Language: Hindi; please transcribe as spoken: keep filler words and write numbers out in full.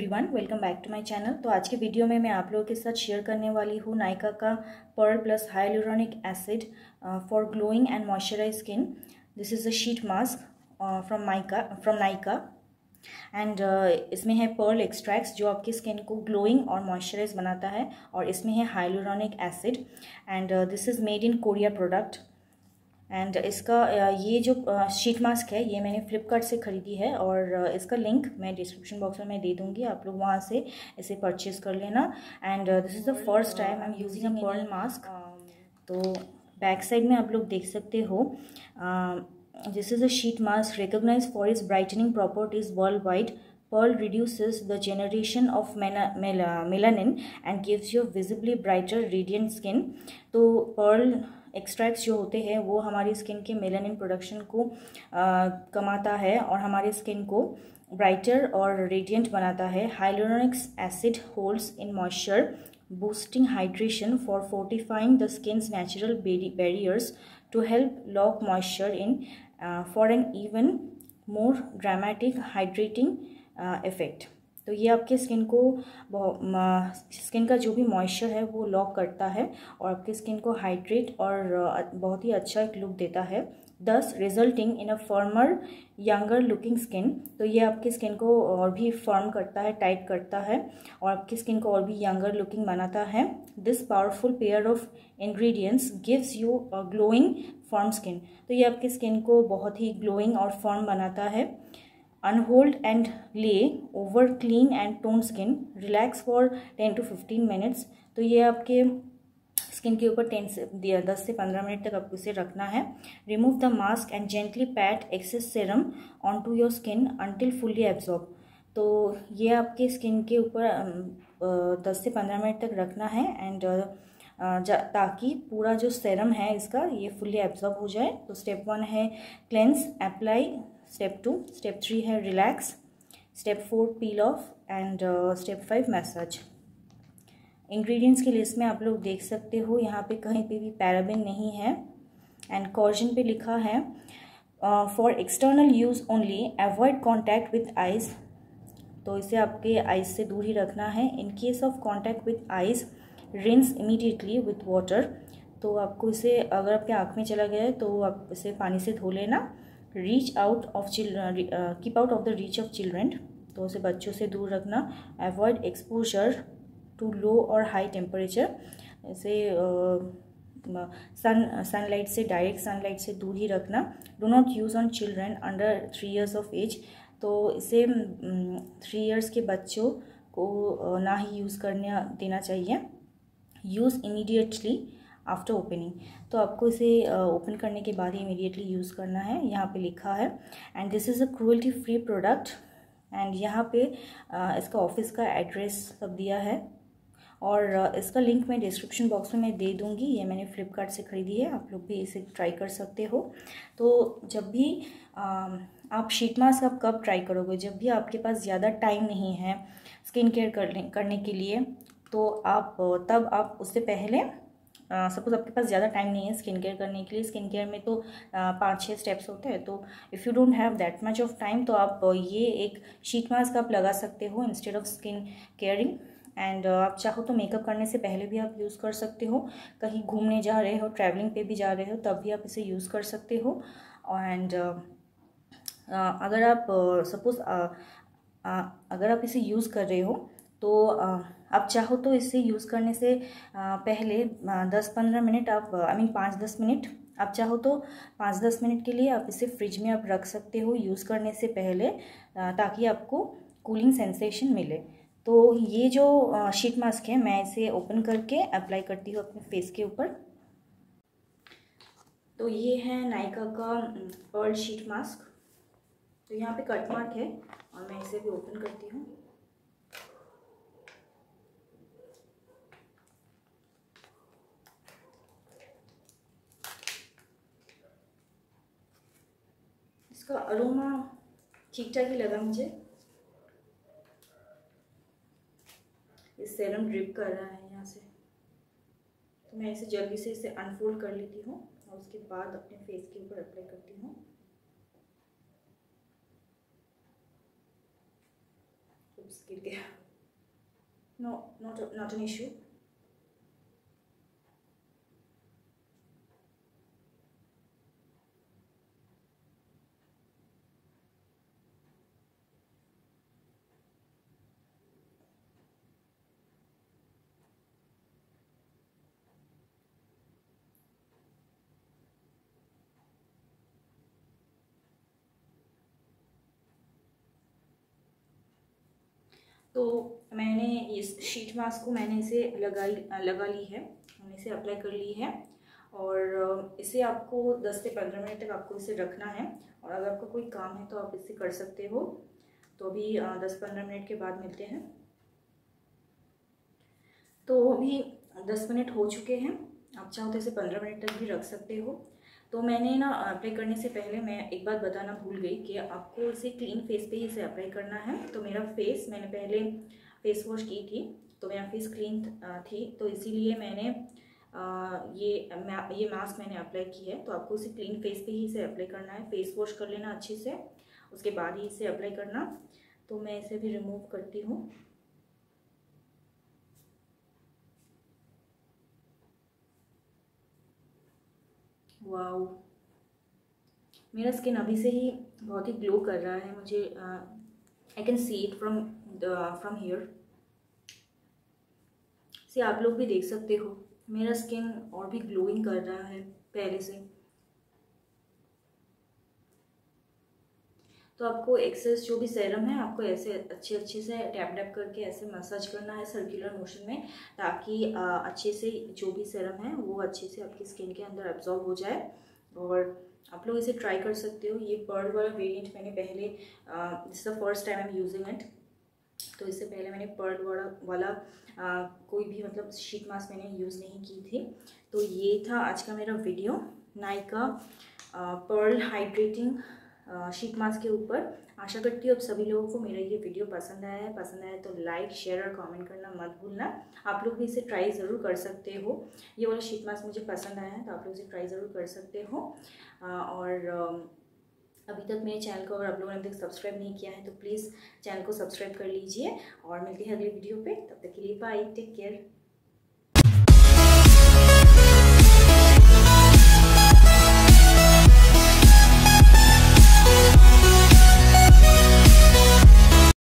Everyone, welcome back to my channel. तो आज के वीडियो में मैं आप लोगों के साथ शेयर करने वाली हूँ नायका का pearl plus hyaluronic acid for glowing and moisturize skin. This is a sheet mask from Nykaa from Nykaa and इसमें है पर्ल एक्सट्रैक्ट्स जो आपकी स्किन को ग्लोइंग और मॉइस्चराइज बनाता है, और इसमें है hyaluronic acid and this is made in Korea product. And इसका ये जो शीट मास्क है ये मैंने फ्लिपकार्ट से ख़रीदी है, और इसका लिंक मैं डिस्क्रिप्शन बॉक्स में मैं दे दूँगी, आप लोग वहाँ से इसे परचेज कर लेना। And this is the first time I am using a pearl mask. तो बैक साइड में आप लोग देख सकते हो, this is a sheet mask recognized for its brightening properties world wide. Pearl reduces the generation of melanin and gives you visibly brighter radiant skin। तो pearl एक्सट्रैक्ट्स जो होते हैं वो हमारी स्किन के मेलानिन प्रोडक्शन को आ, कमाता है और हमारे स्किन को ब्राइटर और रेडिएंट बनाता है। Hyaluronic acid holds in moisture, boosting hydration for fortifying the skin's natural barriers to help lock moisture in for an even more dramatic hydrating effect. तो ये आपके स्किन को स्किन का जो भी मॉइस्चर है वो लॉक करता है और आपकी स्किन को हाइड्रेट और बहुत ही अच्छा एक लुक देता है, thus resulting in a firmer younger looking skin. तो ये आपकी स्किन को और भी फर्म करता है, टाइट करता है और आपकी स्किन को और भी यंगर लुकिंग बनाता है। This powerful pair of ingredients gives you a glowing firm skin. तो ये आपकी स्किन को बहुत ही ग्लोइंग और फर्म बनाता है। Unhold and lay over clean and toned skin. Relax for ten to fifteen minutes। तो ये आपके स्किन के ऊपर टेन से दस से पंद्रह मिनट तक आपको इसे रखना है। Remove the mask and gently pat excess serum on to your skin until fully absorb. तो ये आपके स्किन के ऊपर दस से पंद्रह मिनट तक रखना है एंड ताकि पूरा जो सीरम है इसका ये फुल्ली एब्जॉर्ब हो जाए। तो स्टेप वन है cleanse apply, step two, step three है relax, step four peel off and step five massage. Ingredients की लिस्ट में आप लोग देख सकते हो, यहाँ पे कहीं पे भी पैराबिन नहीं है एंड कॉशन पे लिखा है for external use only, avoid contact with eyes. तो इसे आपके आइज़ से दूर ही रखना है। In case of contact with eyes rinse immediately with water. तो आपको इसे अगर आपके आँख में चला गया है तो आप इसे पानी से धो लेना। Reach out of children, keep out of the reach of children. तो उसे बच्चों से दूर रखना। अवॉइड एक्सपोजर टू लो और हाई टेम्परेचर। इसे सन सनलाइट से, डायरेक्ट सनलाइट से दूर ही रखना। Do not use on children under three years of age. तो इसे थ्री इयर्स के बच्चों को ना ही यूज़ करने देना चाहिए। Use immediately after opening. तो आपको इसे ओपन uh, करने के बाद ही इमीडिएटली यूज़ करना है, यहाँ पे लिखा है। And this is a cruelty free product. And यहाँ पे uh, इसका ऑफिस का एड्रेस सब दिया है, और uh, इसका लिंक मैं डिस्क्रिप्शन बॉक्स में मैं दे दूँगी। ये मैंने फ्लिपकार्ट से ख़रीदी है, आप लोग भी इसे ट्राई कर सकते हो। तो जब भी uh, आप शीट मास्क आप कब ट्राई करोगे, जब भी आपके पास ज़्यादा टाइम नहीं है स्किन केयर करने करने के लिए, तो आप तब आप उससे पहले सपोज uh, आपके पास ज़्यादा टाइम नहीं है स्किन केयर करने के लिए। स्किन केयर में तो uh, पाँच छः स्टेप्स होते हैं, तो if you don't have that much of time तो आप uh, ये एक शीट मास्क आप लगा सकते हो instead of skin caring. And uh, आप चाहो तो मेकअप करने से पहले भी आप यूज़ कर सकते हो, कहीं घूमने जा रहे हो, ट्रैवलिंग पे भी जा रहे हो, तब भी आप इसे यूज़ कर सकते हो। एंड uh, uh, अगर आप सपोज uh, uh, uh, अगर आप इसे यूज़ कर रहे हो तो uh, आप चाहो तो इसे यूज़ करने से पहले दस पंद्रह मिनट आप आई मीन पाँच दस मिनट आप चाहो तो पाँच दस मिनट के लिए आप इसे फ्रिज में आप रख सकते हो यूज़ करने से पहले, ताकि आपको कूलिंग सेंसेशन मिले। तो ये जो शीट मास्क है मैं इसे ओपन करके अप्लाई करती हूँ अपने फेस के ऊपर। तो ये है नायका का पर्ल शीट मास्क। तो यहाँ पे कट मार्क है और मैं इसे भी ओपन करती हूँ। इसका अरोमा ठीक ठाक ही लगा मुझे। ये सीरम ड्रिप कर रहा है यहाँ से, तो मैं इसे जल्दी से इसे अनफोल्ड कर लेती हूँ और उसके बाद अपने फेस के ऊपर अप्लाई करती हूँ। गिर गया। No not not an issue. तो मैंने इस शीट मास्क को मैंने इसे लगाई लगा ली है, मैंने इसे अप्लाई कर ली है। और इसे आपको दस से पंद्रह मिनट तक आपको इसे रखना है। और अगर आपको कोई काम है तो आप इसे कर सकते हो। तो अभी दस पंद्रह मिनट के बाद मिलते हैं। तो अभी दस मिनट हो चुके हैं, आप चाहो तो इसे पंद्रह मिनट तक भी रख सकते हो। तो मैंने ना अप्लाई करने से पहले मैं एक बात बताना भूल गई कि आपको इसे क्लीन फेस पे ही इसे अप्लाई करना है। तो मेरा फेस, मैंने पहले फेस वॉश की थी तो मेरा फेस क्लीन थी, तो इसीलिए मैंने ये ये मास्क मैंने अप्लाई की है। तो आपको इसे क्लीन फेस पे ही इसे अप्लाई करना है। फेस वॉश कर लेना अच्छे से, उसके बाद ही इसे अप्लाई करना। तो मैं इसे भी रिमूव करती हूँ। वाओ, मेरा स्किन अभी से ही बहुत ही ग्लो कर रहा है। मुझे I can see it from from here से। आप लोग भी देख सकते हो मेरा स्किन और भी ग्लोइंग कर रहा है पहले से। तो आपको एक्सेस जो भी सेरम है आपको ऐसे अच्छे अच्छे से टैप टैप करके ऐसे मसाज करना है सर्कुलर मोशन में, ताकि अच्छे से जो भी सेरम है वो अच्छे से आपकी स्किन के अंदर एब्जॉर्ब हो जाए। और आप लोग इसे ट्राई कर सकते हो। ये पर्ल वाला वेरिएंट मैंने पहले, this is the first time I am using it. तो इससे पहले मैंने पर्ल वाला वाला आ, कोई भी मतलब शीट मास्क मैंने यूज़ नहीं की थी। तो ये था आज का मेरा video Nykaa pearl hydrating sheet mask के ऊपर। आशा करती हूँ अब सभी लोगों को मेरा ये वीडियो पसंद आया है। पसंद आया तो लाइक शेयर और कमेंट करना मत भूलना। आप लोग भी इसे ट्राई ज़रूर कर सकते हो। ये वाला शीट मास्क मुझे पसंद आया है तो आप लोग इसे ट्राई ज़रूर कर सकते हो। और अभी तक मेरे चैनल को अगर आप लोगों ने अभी तक सब्सक्राइब नहीं किया है तो प्लीज़ चैनल को सब्सक्राइब कर लीजिए। और मिलते हैं अगले वीडियो पे, तब तक के लिए बाय, टेक केयर।